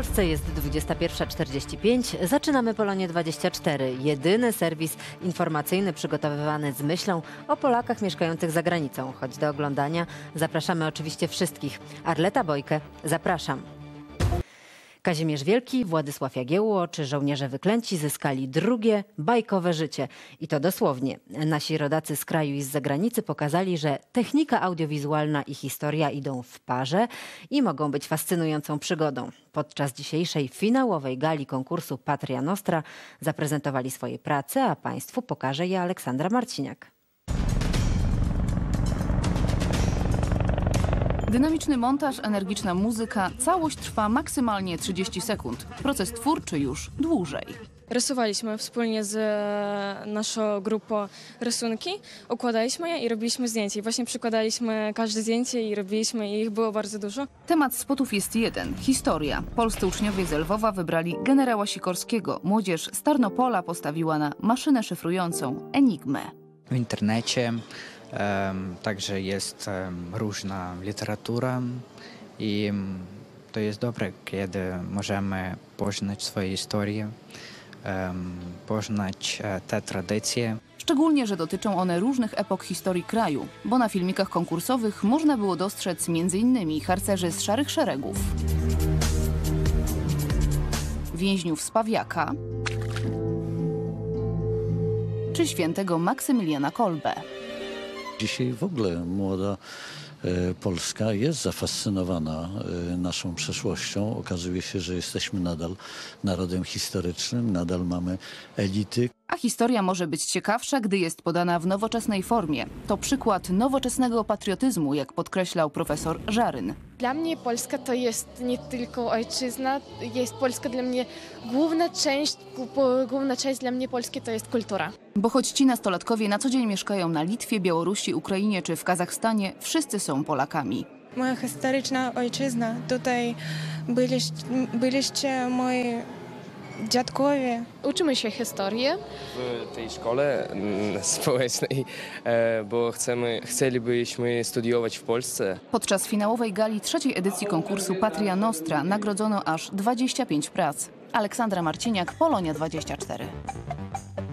Polsce jest 21:45. Zaczynamy Polonię 24. Jedyny serwis informacyjny przygotowywany z myślą o Polakach mieszkających za granicą. Choć do oglądania zapraszamy oczywiście wszystkich. Arleta Bojkę, zapraszam. Kazimierz Wielki, Władysław Jagiełło czy żołnierze wyklęci zyskali drugie bajkowe życie. I to dosłownie. Nasi rodacy z kraju i z zagranicy pokazali, że technika audiowizualna i historia idą w parze i mogą być fascynującą przygodą. Podczas dzisiejszej finałowej gali konkursu Patria Nostra zaprezentowali swoje prace, a Państwu pokaże je Aleksandra Marciniak. Dynamiczny montaż, energiczna muzyka, całość trwa maksymalnie 30 sekund. Proces twórczy już dłużej. Rysowaliśmy wspólnie z naszą grupą rysunki, układaliśmy je i robiliśmy zdjęcia. I właśnie przykładaliśmy każde zdjęcie i robiliśmy i ich było bardzo dużo. Temat spotów jest jeden – historia. Polscy uczniowie z Lwowa wybrali generała Sikorskiego. Młodzież z Tarnopola postawiła na maszynę szyfrującą Enigmę. W internecie także jest różna literatura i to jest dobre, kiedy możemy poznać swoje historie, poznać te tradycje. Szczególnie, że dotyczą one różnych epok historii kraju, bo na filmikach konkursowych można było dostrzec m.in. harcerzy z Szarych Szeregów, więźniów z Pawiaka czy świętego Maksymiliana Kolbę. Dzisiaj w ogóle młoda Polska jest zafascynowana naszą przeszłością. Okazuje się, że jesteśmy nadal narodem historycznym, nadal mamy elity. A historia może być ciekawsza, gdy jest podana w nowoczesnej formie. To przykład nowoczesnego patriotyzmu, jak podkreślał profesor Żaryn. Dla mnie Polska to jest nie tylko ojczyzna, jest Polska dla mnie główna część dla mnie Polski to jest kultura. Bo choć ci nastolatkowie na co dzień mieszkają na Litwie, Białorusi, Ukrainie czy w Kazachstanie, wszyscy są Polakami. Moja historyczna ojczyzna, tutaj byliście moi dziadkowie. Uczymy się historii. W tej szkole społecznej, bo chcielibyśmy studiować w Polsce. Podczas finałowej gali trzeciej edycji konkursu Patria Nostra nagrodzono aż 25 prac. Aleksandra Marciniak, Polonia 24.